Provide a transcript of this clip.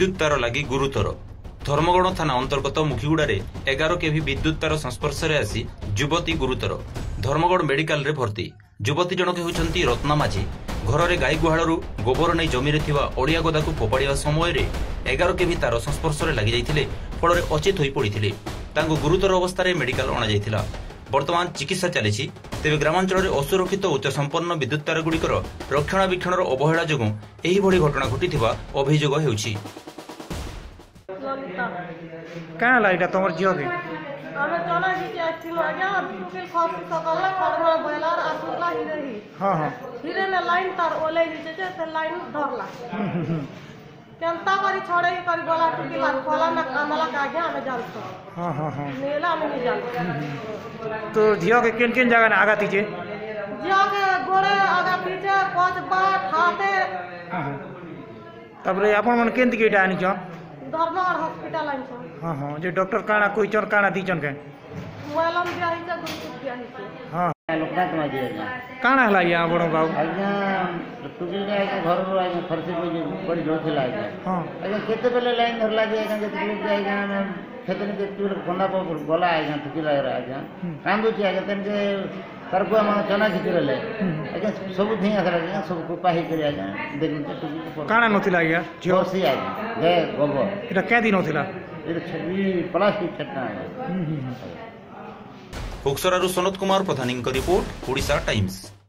विद्युत तार लगी गुरुतर। धर्मगढ़ थाना अंतर्गत मुखीगुड़े 11 केवी विद्युत तार संस्पर्श में आसी युवती गुरुतर धर्मगढ़ मेडिकल रे भर्ती। युवती जनक होती रत्ना माझी। घर में गाई गुहालू गोबर नहीं जमी अड़िया गदा को फोपाड़ा समय 11 केवी तार संस्पर्श में लगी जाते फल अचेत हो पड़ते गुरुतर अवस्था मेडिकल अणा। वर्तमान चिकित्सा चली तेज ग्रामांचल में असुरक्षित उच्च संपन्न विद्युत तार गुड़िकर रक्षणाबेक्षण अवहेला जो यही घटना घटी अभियोग होउछि। क्या लाइटा तुम झील के हाँ हाँ हिरे ने लाइन तार ओले से लाइन धरला केनता करी छोड़े करी बोला टुकी ला खोला ना कामला का गया हमें जानतो हाँ हाँ हाँ मेला में नहीं जानतो। तो झील के किन किन जगह आगा तीजे झील के गोड़े आगा पीछे पांच बार हाथे तब रे अपन मन केन दिके आनी छ धर्मगढ़ हॉस्पिटल आनी छ। हाँ हाँ जे डॉक्टर काना कोई चन काना दीचन के मोबाइल में दिया ही छ गुरुकुल दिया ही छ। हाँ लोकनाथ माझी काना हला या बड़ो बाबू आज्ञा टुकिल ने घर रो आज्ञा खर्ची पड़ी जोथिला आज्ञा हाँ आज्ञा केते बेले लाइन धरला जे आज्ञा जे लोग आज्ञा खेतन के टुकिल कोना पर गला आज्ञा टुकिल आज्ञा कांदू छी आज्ञा तन के तरकुआ मा चना खिचरले आज्ञा सब धी आखला आज्ञा सब को पाही करी आज्ञा देखन के टुकिल काना नथिला या जोरसी आज्ञा जे गोबर एटा के दिन होथिला ए छबी प्लास्टिक छटना है। उक्सरारू सनत कुमार प्रधानी रिपोर्ट ओडिशा टाइम्स।